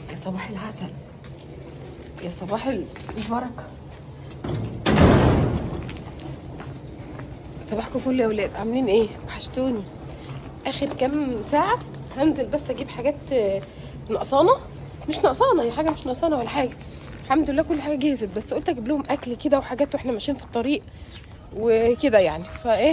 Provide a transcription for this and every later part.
يا صباح العسل، يا صباح البركه. صباحكم فل يا ولاد، عاملين ايه؟ وحشتوني. اخر كام ساعه هنزل بس اجيب حاجات نقصانه. مش نقصانه، هي حاجه مش نقصانه ولا حاجه، الحمد لله كل حاجه جهزت، بس قلت اجيب لهم اكل كده وحاجات واحنا ماشيين في الطريق وكده يعني. فايه،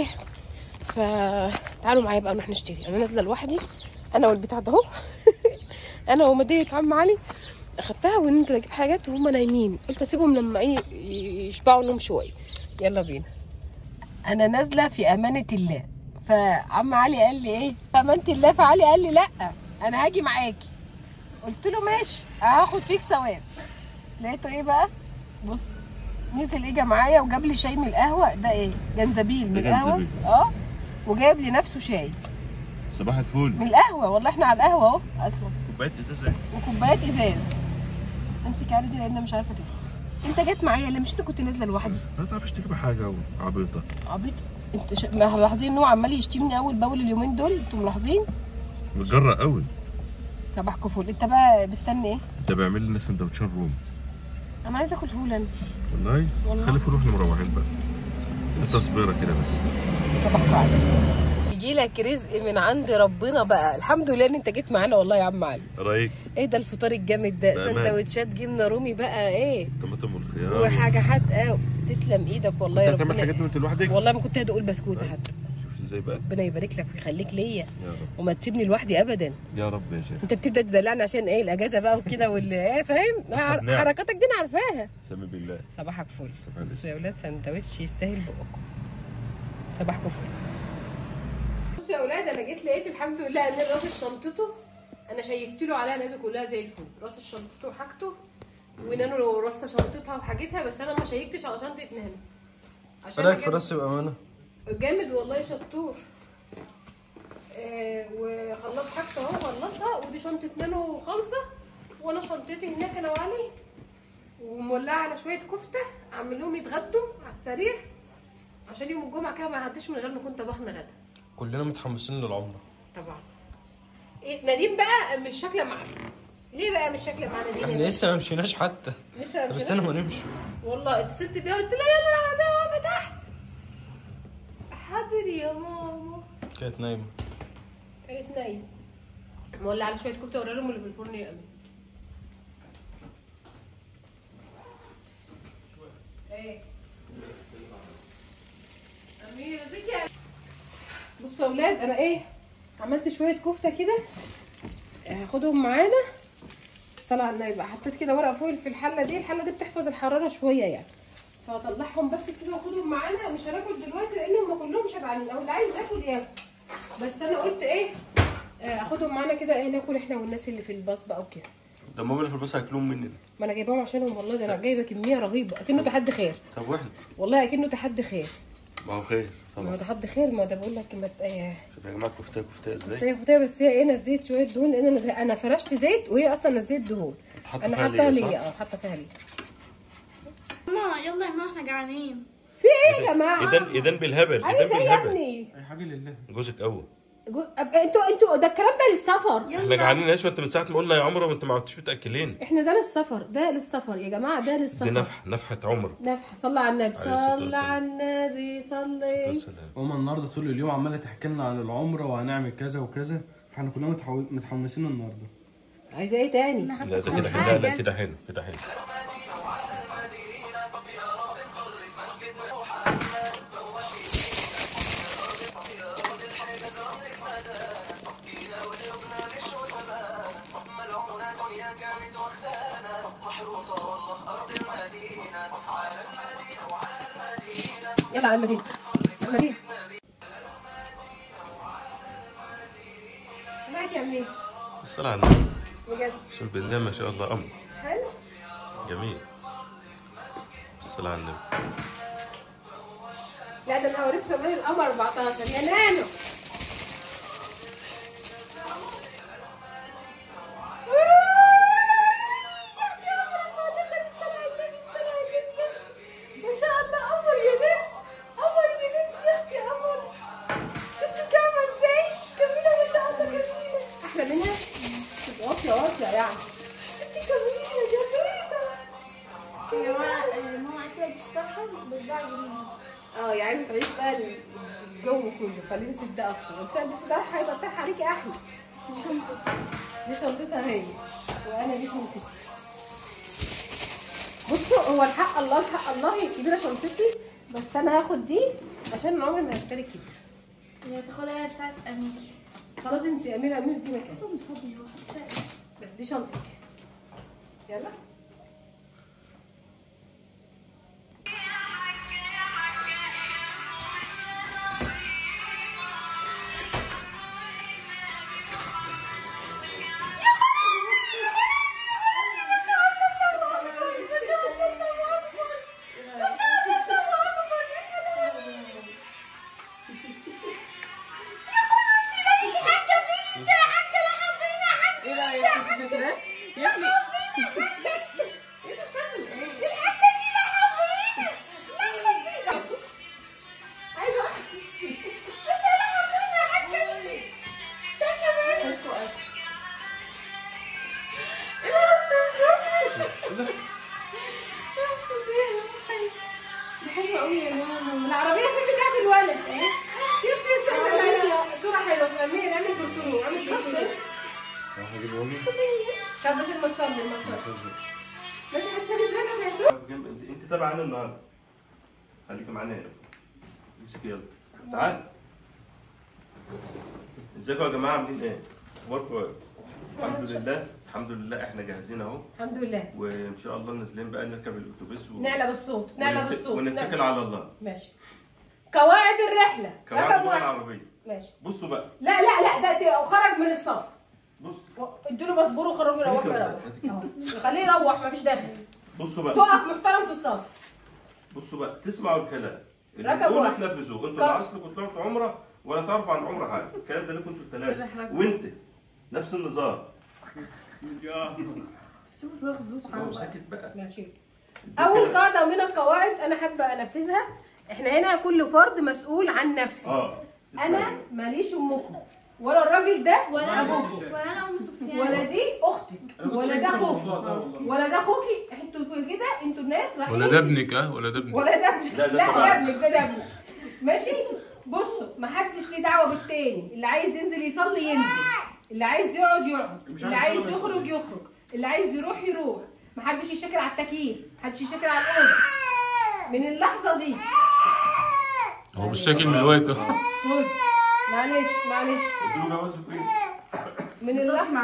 فتعالوا معايا بقى نروح نشتري. انا نازله لوحدي، انا والبتاع ده اهو انا ومديه عم علي اخدتها وننزل اجيب حاجات وهم نايمين، قلت اسيبهم لما ايه يشبعوا نوم شويه. يلا بينا. انا نازله في امانه الله، فعم علي قال لي ايه في امانه الله، فعلي قال لي لا انا هاجي معاكي، قلت له ماشي هاخد فيك ثواب. لقيته ايه بقى، بص نزل اجى معايا وجاب لي شاي من القهوه. ده ايه، جنزبيل من القهوه. وجايب لي نفسه شاي. صباح الفل. من القهوه والله، احنا على القهوه اهو اصلا. كوبايه ازاز وكوبايات ازاز. امسك علي دي لان مش عارفه تدخل. انت جيت معايا ليه؟ مش انت كنت نازله لوحدي؟ ما تعرفش تجيب حاجه عبيطه. عبيطه؟ انتوا ملاحظين ان هو عمال يشتمني اول باول اليومين دول؟ انتوا ملاحظين؟ متجرأ قوي. صباحكم فل. انت بقى مستني ايه؟ انت بيعمل لنا سندوتشين رومي. انا عايزه اكل فول انا. والله خلي فول واحنا مروحين بقى. تصبيره كده بس. صباحكم عسل. يجي لك رزق من عند ربنا بقى. الحمد لله ان انت جيت معانا والله يا عم علي. رايك ايه ده الفطار الجامد ده؟ سندوتشات جبنه رومي بقى، ايه طماطم والخيار وحاجه حادقه. تسلم ايدك والله يا رب. انت هتعمل حاجات وانت لوحدك؟ والله ما كنت هدوق البسكوته حتى. شفت ازاي بقى؟ ربنا يبارك لك ويخليك ليا يا رب، وما تسيبني لوحدي ابدا يا رب يا شيخ. انت بتبدا تدلعني عشان ايه؟ الاجازه بقى وكده واللي ايه فاهم. حركاتك دي انا عارفاها. سمي بالله. صباحك فل. بصوا يا ولاد سندوتش يستاهل بقكم. صباحكم فل. بصوا يا ولاد، انا جيت لقيت الحمد لله امير راس شنطته، انا شيكت له عليها لقيته كلها زي الفل. راس شنطته وحاجته، ونانو راسه شنطتها وحاجتها، بس انا ما شيكتش على شنطه نانو. عشان رايك في راسي بامانه؟ جامد والله، شطور. وخلص حاجته اهو، خلصها. ودي شنطه نانو خالصه، وانا شنطتي هناك انا وعلي، ومولعه على شويه كفته اعمل لهم يتغدوا على السريع عشان يوم الجمعه كده ما يعديش من غير ما كنت طبخنا غدا. كلنا متحمسين للعمره طبعا. ايه نديم بقى مش شكله معانا؟ ليه بقى مش شكله معانا نديم؟ احنا لسه ما مشيناش حتى. لسه ما مشيناش. استنى ما نمشي. والله اتصلت بيها قلت لها يلا العربيه واقفه تحت. حاضر يا ماما. كانت نايمه. كانت نايمه. مولع على شويه كفته اوري لهم اللي في الفرن يا امي. ايه اميره ازيك يا بصوا يا اولاد، انا ايه عملت شويه كفته كده هاخدهم معانا. الصلاه على النبي بقى، حطيت كده ورقه فويل في الحله دي. الحله دي بتحفظ الحراره شويه يعني، فهطلعهم بس كده واخدهم معانا. مش هناكل دلوقتي لانهم كلهم شبعانين، او اللي عايز ياكل ياكل، بس انا قلت ايه اخدهم معانا كده، ايه ناكل احنا والناس اللي في الباص بقى وكده. ده ماما اللي في الباص هياكلوهم مننا. ما انا جايباهم عشانهم والله، ده انا جايبه كميه رهيبه اكنه تحدي خير. طب واحنا والله اكنه تحدي خير. ما هو خير طبعا. ما هو تحدي خير، ما ده بقول لك شوف يا جماعه كفته ازاي. كفته بس هي ايه، نزيت شويه دهون لان انا فرشت زيت وهي اصلا نزيت دهون. انا حاطه ليا حاطه فيها ليا. ماما يلا يا ماما احنا جعانين. في ايه يا جماعه؟ اذا بالهبل. عايز ايه يا ابني؟ اي حاجه لله. جوزك قوي. انتوا ده الكلام ده للسفر. احنا جعانين ليش؟ وانت من ساعه ما قلنا يا عمره وانت ما عدتش متاكلين. احنا ده للسفر، ده للسفر يا جماعه، ده للسفر. دي نفحه عمره. نفحه. صلى على النبي، صلى على النبي، صلي. ماما النهارده طول اليوم عماله تحكي لنا عن العمره وهنعمل كذا وكذا، فاحنا كلنا متحمسين النهارده. عايزه ايه تاني؟ لا ده كده حلو. لا كده حلو كده حلو. يلا على المدينة. المدينة. معاك يا أمين. الصلاة على النبي. بجد. بسم بالله ما شاء الله أمر. حلو. جميل. الصلاة على النبي. لا ده أنا هوريك كمان القمر 14 يا نانو. يا عايزه تعيش بقى الجو كله فلبست ده اكتر. قلت لها البسي ده هيبقى بتاعها عليكي احلى. دي شنطتها هي وانا دي شنطتي. بصوا هو الحق الله الحق الله هي كبيره شنطتي، بس انا هاخد دي عشان عمري ما هشتري كبير. هي تاخدها بتاعت امير. خلاص انسي امير دي مكان. اصلا مش فاضي واحد. بس دي شنطتي. يلا العربية فين بتاعت الولد؟ كيف صورة حلوة اسمها نعمل برتقال نعمل برتقال. طب بس المتصل ماشي هتسوي ازاي؟ انت تابعه عنا النهارده. خليكي معانا هنا. امسكي يلا. تعال. ازيكم يا جماعه عاملين ايه؟ اخباركم ايه؟ الحمد لله الحمد لله احنا جاهزين اهو. الحمد لله. وان شاء الله نازلين بقى نركب الاتوبيس نعلى بالصوت نعلى بالصوت ونتكل على الله. ماشي. قواعد الرحله قواعد العربيه. ماشي. بصوا بقى. لا ده خرج من الصف. بص ادوا له باسبور وخرجوا يروحوا يروح. خليه يروح مفيش داخل. بصوا بقى. تقف محترم في الصف. بصوا بقى تسمعوا الكلام. ركب واحد. تنفذوه انتوا لا اصلكم طلعتوا عمره ولا تعرفوا عن عمره حاجه، الكلام ده لكم انتوا الثلاثه وانت نفس النظام. ساكت بقى. ماشي. اول قاعده من القواعد انا حابه انفذها. احنا هنا كل فرد مسؤول عن نفسه. انا ماليش امكم ولا الراجل ده ولا ابوكم ولا انا ام سفيان ولا دي اختك ولا ده اخوك ولا ده اخوكي. انتوا كده انتوا الناس رايحين ولا ده ابنك ولا ده ابنك ولا ده ابنك. لا ده ابنك ده ابنك. ماشي. بصوا محدش ليه دعوه بالتاني. اللي عايز ينزل يصلي ينزل، اللي عايز يقعد يقعد، اللي عايز يخرج يخرج، اللي عايز يروح يروح. محدش يشكل على التكييف، محدش يشكل على الاوضه من اللحظه دي. هو مش شاكل من الوقت. معلش ادوا جوازك ايه؟ من اللحظه.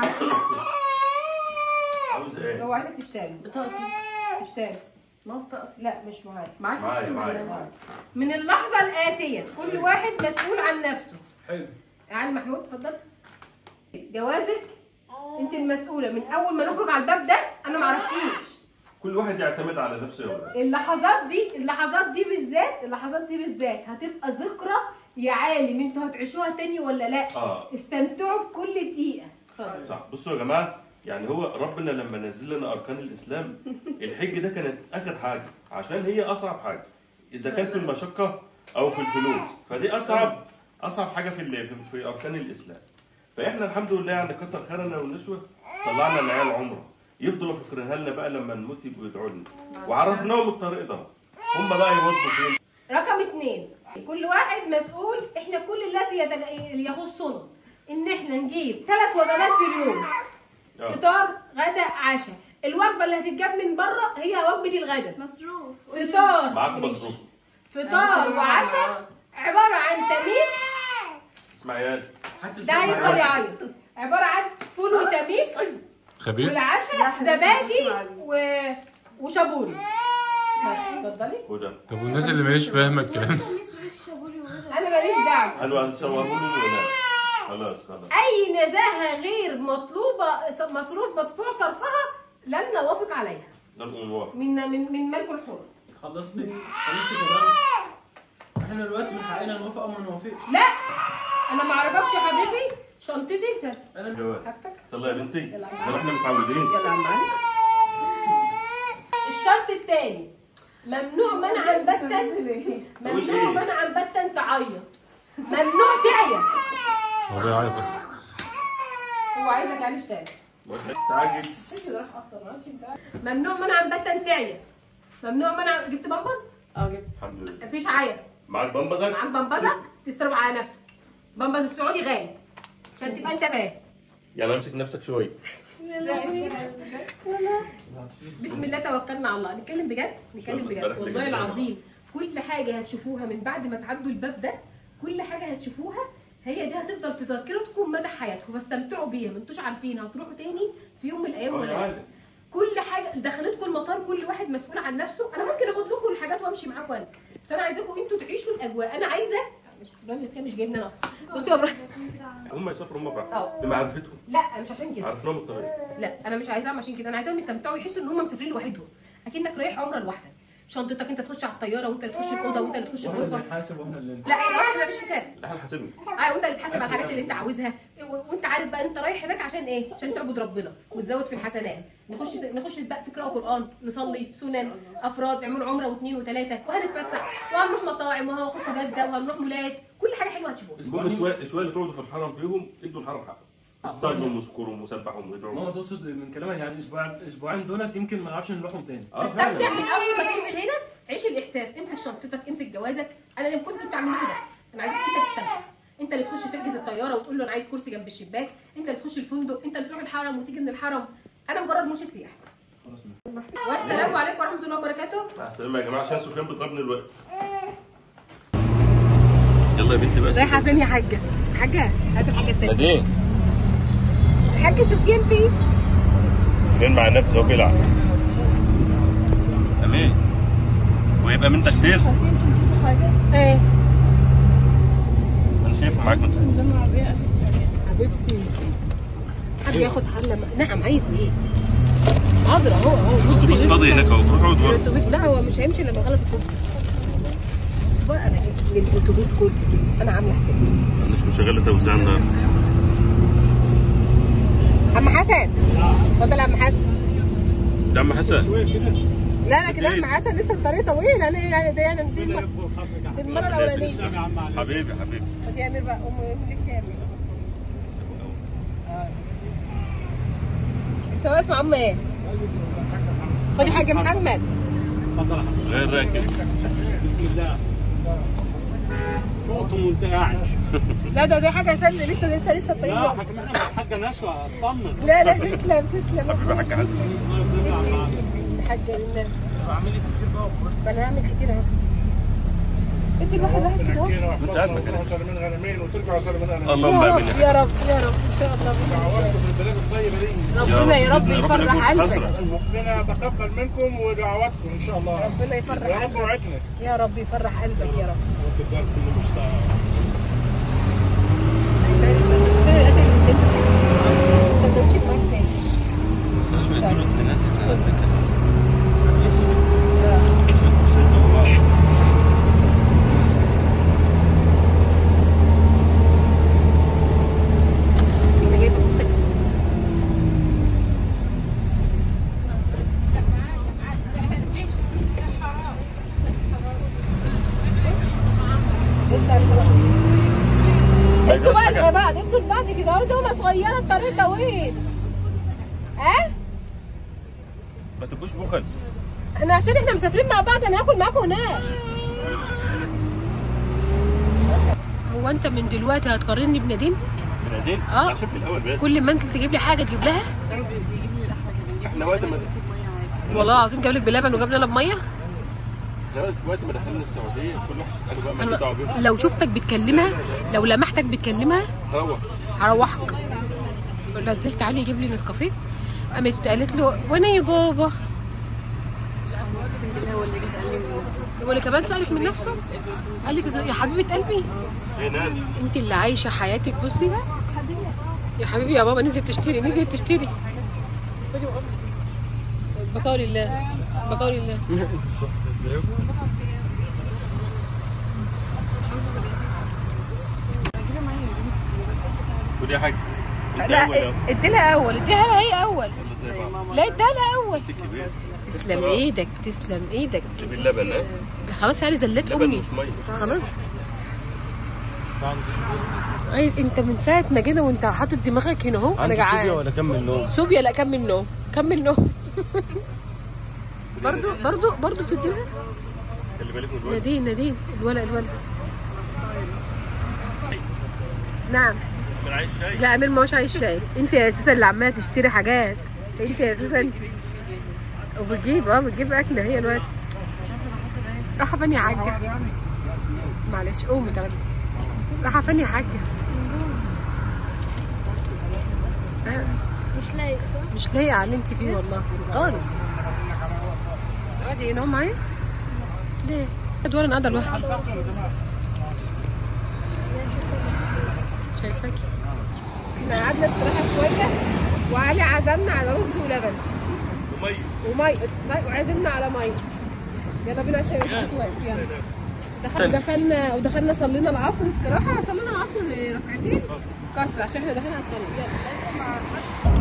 عاوز ايه؟ هو عايزك تشتغل. بطاقتي تشتغل. ما بطاقتي لا مش معايا. معايا. من اللحظه الاتيه كل واحد مسؤول عن نفسه. حلو. علي محمود اتفضل. جوازك انت المسؤوله من اول ما نخرج على الباب ده. انا ما عرفتيش. كل واحد يعتمد على نفسه يا ولاد. اللحظات دي بالذات هتبقى ذكرى يا عالم. انتوا هتعيشوها تاني ولا لا؟ استمتعوا بكل دقيقه. اتفضل. صح. بصوا يا جماعه يعني هو ربنا لما نزل لنا اركان الاسلام الحج ده كانت اخر حاجه عشان هي اصعب حاجه. اذا كان في المشقه او في الفلوس فدي اصعب حاجه في اركان الاسلام. فاحنا الحمد لله يعني كتر خيرنا والنشوه طلعنا العيال عمره يفضلوا فاكرينها لنا بقى لما نموت يبقوا يدعوا لنا وعرفناهم الطريق ده. هم بقى يوظفوا فين. رقم 2 كل واحد مسؤول. احنا كل التي يخصنا ان احنا نجيب 3 وجبات في اليوم. فطار غدا عشاء. الوجبه اللي هتتجاب من بره هي وجبه الغدا. مصروف فطار معاك مصروف. فطار وعشاء عباره عن تميس. اسمع يا ده هيفضل يعيط. عباره عن فول وتميس خبيث. والعشاء زبادي وشابوري. اتفضلي. طب والناس اللي ماليش فاهمه الكلام انا ماليش دعوه. قالوا هنصوره له خلاص. اي نزاهه غير مطلوبه مصروف مدفوع صرفها لن نوافق عليها. من ملك الحر. خلصتي كده. احنا دلوقتي من حقنا نوافق او ما نوافقش. لا انا ما اعرفكش يا حبيبي. شنطتي انا حاجتك. يلا يا بنتي زي ما احنا متعودين. يلا يا عم علي. الشرط الثاني ممنوع منعا باتا تعيط. ممنوع تعيط. هو بيعيط. هو عايزك عليش تاني. تعجب. ممنوع منعا باتا تعيط. ممنوع منع. جبت بامبرز؟ جبت. الحمد لله. مفيش عايه. معاك بامبازك؟ معاك بامبازك تصرف على نفسك. بامباز السعودي غالي عشان تبقى انت فاهم. يلا امسك نفسك شويه. بسم الله توكلنا على الله. نتكلم بجد والله العظيم. كل حاجه هتشوفوها من بعد ما تعدوا الباب ده، كل حاجه هتشوفوها هي دي هتفضل في ذاكرتكم مدى حياتكم، فاستمتعوا بيها. ما انتوش عارفين هتروحوا تاني في يوم من الايام ولا لا. كل حاجه دخلتكم المطار كل واحد مسؤول عن نفسه. انا ممكن اخد لكم الحاجات وامشي معاكم انا، بس انا عايزاكم انتوا تعيشوا الاجواء. انا عايزه مش ابراهيم كده مش جايبني انا اصلا. بصوا يا ابراهيم هم يسافروا هم بقى بمعرفتهم. لا مش عشان كده. عرفناهم الطريق. لا انا مش عايزاهم عشان كده، انا عايزاهم يستمتعوا يحسوا ان هم مسافرين لوحدهم، اكنك رايح عمره لوحدك. شنطتك انت تخش على الطياره وانت اللي تخش الاوضه وانت اللي تخش الغرفه. واحنا اللي نحاسب واحنا اللي لا اصلا مفيش حساب. لا احنا حاسبنا. وانت اللي تحاسب على الحاجات اللي انت عاوزها، وانت عارف بقى انت رايح هناك عشان ايه؟ عشان تعبد ربنا وتزود في الحسنات. نخش بقى تقراوا قران، نصلي سنن، افراد، نعمل عمره واثنين وثلاثه، وهنتفسح وهنروح مطاعم وهنخرج جده وهنروح مولات، كل حاجه حلوه هتشوفوها. كل شويه اللي تقعدوا في الحرم فيهم ادوا الحرم حقه. استغنوا واذكروا وسبحوا وادعوا. ماما تقصد من كلامك يعني اسبوعين دولت يمكن ما نعرفش نروحهم تاني. استمتع من اول ما تنزل هنا، عيش الاحساس، امسك شنطتك، امسك جوازك. انا لما كنت بتعمل كده، انا عايزك انت تستمتع. انت اللي تخش تحجز الطياره وتقول له انا عايز كرسي جنب الشباك، انت اللي تخش الفندق، انت اللي تروح الحرم وتيجي من الحرم. انا مجرد مرشد سياحي. والسلام عليكم ورحمه الله وبركاته. مع السلامه يا جماعه عشان سفيان بيضربني الوقت. يلا يا بنتي بقى. رايحه فين يا حاجه؟ حاجه هات الحاجه التانيه. نادين. الحاج سفيان فين؟ سفيان مع نفسه هو بيلعب. تمام. ويبقى من كتير. بس يمكن نسيتوا حاجه. ايه؟ انا شايفه معاك بس مدام العربيه قافل سريع. حبيبتي حد ياخد حله نعم عايزه ايه؟ حاضر اهو بصي. بس فاضي هناك اهو روحوا ادوروا. الاتوبيس لا هو مش هيمشي لما يخلص الكوبري. بس بقى انا الاتوبيس كله انا عامله حسابي. انا مش مشغله توزيع النهارده. عم حسن اتفضل يا عم حسن. ده عم حسن. لا كده عم حسن لسه الطريق طويل. انا دي المره الاولانيه. حبيبي خد يا امير بقى ليك يا امير. السواق اسمه عم ايه؟ خد يا حاج محمد. اتفضل يا حبيبي. غير راكب. بسم الله. قطم وانت قاعد. لا دي حاجه سهله لسه الطريق. لا حاجه نشوه اطمن. لا تسلم. حبيبي حاج حسن. الحاجه للناس. بعمل كتير بقى. ما انا هعمل كتير اهو. ادي الواحد كده اهو. انت قاعد مكانك. من غنمين وترجعوا صار من غنمين. اللهم امين. يا رب ان شاء الله. دعواتكم بالبلاد الطيبه دي. ربنا يا رب يفرح قلبك. ربنا يتقبل منكم ودعواتكم ان شاء الله. ربنا يفرح يا رب قلبك. وعدنا. يا رب يفرح قلبك يا رب. السندوتشات معاك تاني. انا جايبه كفتة كتير. بص انتوا بقى لبعض، انتوا لبعض كده اهو. دول صغيره الطريق طويل. ما تبقوش بخل. احنا عشان احنا مسافرين مع بعض انا هاكل معاكم هناك. هو انت من دلوقتي هتقارني بنادين؟ بنادين؟ عشان في الاول بس. كل ما انزل تجيب لي حاجه تجيب لها؟ احنا وقت ما والله العظيم جاب لك بلبن وجاب لنا بميه. وقت ما دخلنا السعوديه كل واحد قالوا بقى ما دعوه بيهم. لو شفتك بتكلمها، لو لمحتك بتكلمها هروحك. نزلت علي يجيب لي نسكافيه، قامت قالت له وانا يا بابا. اقسم بالله هو اللي بيسالني من نفسه. هو اللي كمان سالك من نفسه؟ قال لك يا حبيبه قلبي انت اللي عايشه حياتك. بصي يا حبيبي يا بابا نزلت تشتري. بقول الله. ودي حاجه. لا ادي لها هي اول. لا اديها لها اول. تسلم ايدك. جيب اللبن. خلاص يعني زلت امي. خلاص انت من ساعه ما جينا وانت حاطط دماغك هنا اهو. انا جعان. صوبيا ولا كمل نوم؟ صوبيا لا كمل نوم. برضو تديها. بالك من الولد. نادين الولد نعم. من عايز شاي؟ لا امير ما هوش عايز شاي. انت يا سوسن اللي عماله تشتري حاجات. انت يا سوسن بتجيب اكل هي دلوقتي. راحه فين يا حاجه؟ معلش قومي تعالي. راحه فين يا حاجه؟ مش لايق صح؟ مش لايقه على اللي انت فيه والله خالص. تقعدي هنا معايا؟ ليه؟ ادوار انا قاعده لوحدي. شايفاكي. احنا قعدنا استراحه شويه وعلي عزمنا على رز ولبن وميه وعزمنا على ميه. يلا بينا عشان نروح سواق. يلا ودخلنا صلينا العصر استراحه. صلينا العصر ركعتين كسر عشان احنا داخلين على الطريق. يلا.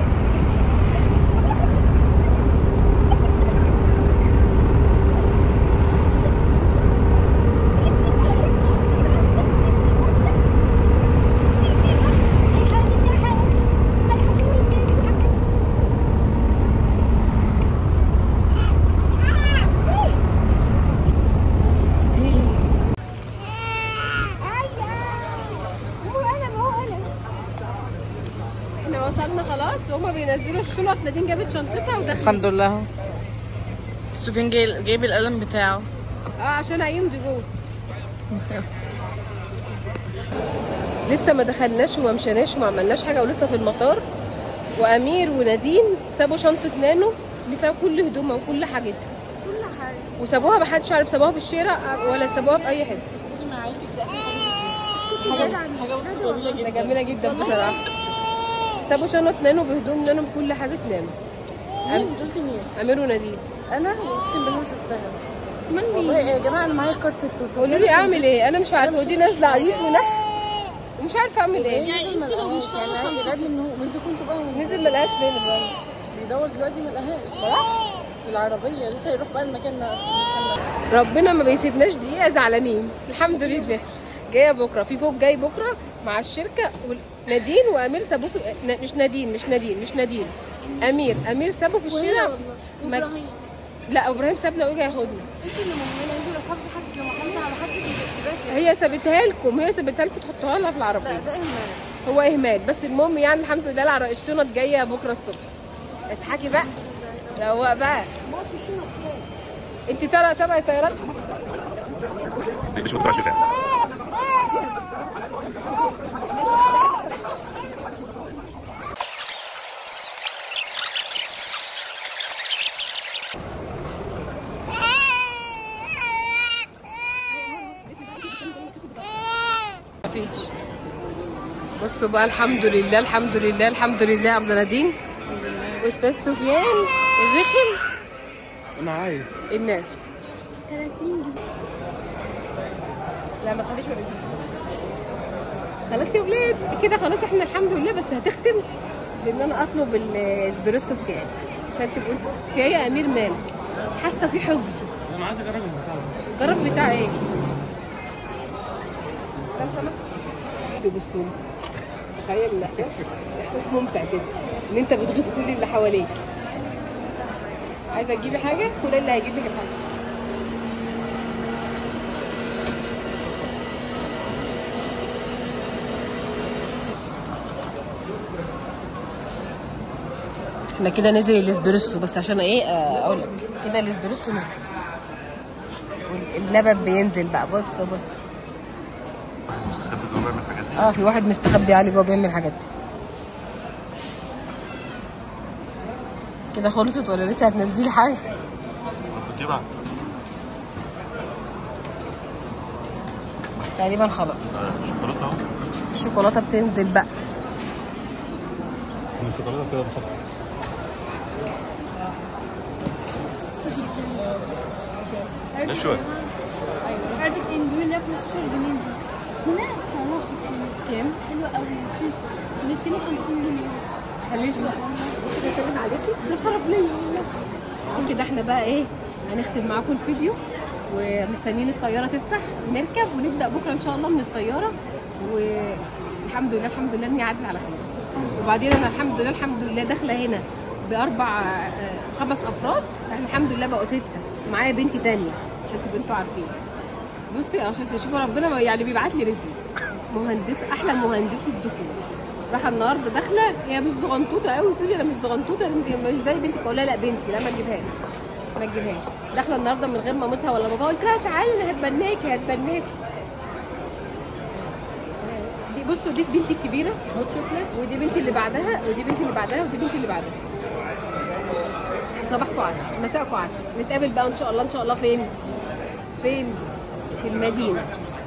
وصلنا خلاص. هما بينزلوا الشنط. نادين جابت شنطتها ودخلت. الحمد لله اهو. سفيان جايب القلم بتاعه. عشان هيمضي جوه. لسه ما دخلناش وما مشيناش وما عملناش حاجه ولسه في المطار. وامير ونادين سابوا شنطه نانو اللي فيها كل هدومها وكل حاجتها. وسابوها ما حدش عارف سابوها في الشارع ولا سابوها في اي حته. حاجه جميله جدا بصراحه. سابوا شنط نانو بهدوم نانو بكل حاجه نانو. دول مين؟ امير ونادين. انا اقسم بالله ما شفتها. والله يا جماعه انا معايا الكارت. قولوا لي اعمل ايه؟ انا مش عارفه. ودي نازله عيط ومش عارفه اعمل ايه. نزل ما لقاهاش. يعني قال لي ان انتوا كنتوا بقى نزل ما لقاش فين بقى. بيدور دلوقتي ما لقاهاش. في العربيه لسه يروح بقى المكان. ربنا ما بيسيبناش دقيقه زعلانين. الحمد لله. جايه بكره في فوق جاي بكره مع الشركه. نادين وامير سابوه في مش نادين امير سابه في الشارع. لا ابراهيم سابنا واجي ياخدنا. انت اللي مهمله. انت لو حافظه حد لو حافظه على حد هي سابتها لكم تحطوها لها في العربيه. ده اهمال. هو اهمال بس المهم يعني الحمد لله الشنط جايه بكره الصبح. اضحكي بقى. روق بقى. انت ترى طيارات. مش مقطع شفاء. مفيش. بصوا بقى الحمد لله يا عبد نادين واستاذ سفيان الرخم. انا عايز الناس 30 جنيه. لا ما تخليش خلاص يا ولاد كده. خلاص احنا الحمد لله. بس هتختم بان انا اطلب الاسبريسو بتاعي عشان تبقوا انتوا. يا امير مالك حاسه في حب. انا عايز اجرب البتاع. جرب بتاع ايه؟ لو سمحت بصوا. تخيل الاحساس ممتع كده ان انت بتغيظ كل اللي حواليك. عايزه تجيبي حاجه؟ خد اللي هيجيب لك الحاجه. احنا كده نزل الاسبريسو. بس عشان ايه اقول لك كده الاسبريسو نزل واللبن بينزل بقى. بصوا مستخبي جوه بيعمل الحاجات دي. في واحد مستخبي علي جوه بيعمل الحاجات دي. كده خلصت ولا لسه هتنزلي حاجه؟ كده تقريبا خلاص. الشوكولاته اهو. الشوكولاته بتنزل بقى. الشوكولاته كده بصفر. ده شويه. عارف اندومي اللي في 16 جنيه دي هنا بصراحه كام؟ حلوه قوي رخيصه. 250 جنيه بس. خليش بقى. بسلم عليكي. ده شرف ليا والله. بس كده احنا بقى ايه هنختم معاكم الفيديو ومستنيين الطياره تفتح نركب ونبدا بكره ان شاء الله من الطياره. والحمد لله اني عدت على خير. وبعدين انا الحمد لله داخله هنا ب5 افراد. احنا الحمد لله بقوا 6 ومعايا بنتي تانية عشان تبقوا انتوا عارفين. بصي عشان تشوفوا ربنا يعني بيبعت لي رزق. مهندس، احلى مهندسه ديكور، رايحه النهارده داخله هي مش زغنطوطه قوي، تقولي انا مش زغنطوطه انت مش زي بنتك، اقول لها لا بنتي، لا ما تجيبهاش ما تجيبهاش. داخله النهارده من غير مامتها ولا باباها، قلت لها تعالي انا هتبناكي هتبناكي. دي بصوا دي بنتي الكبيره هوت شوكليت، ودي بنتي اللي بعدها، ودي بنتي اللي بعدها، ودي بنتي اللي بعدها. صباحكم عسل، مساءكم عسل. نتقابل بقى ان شاء الله ان شاء الله فين؟ في المدينه.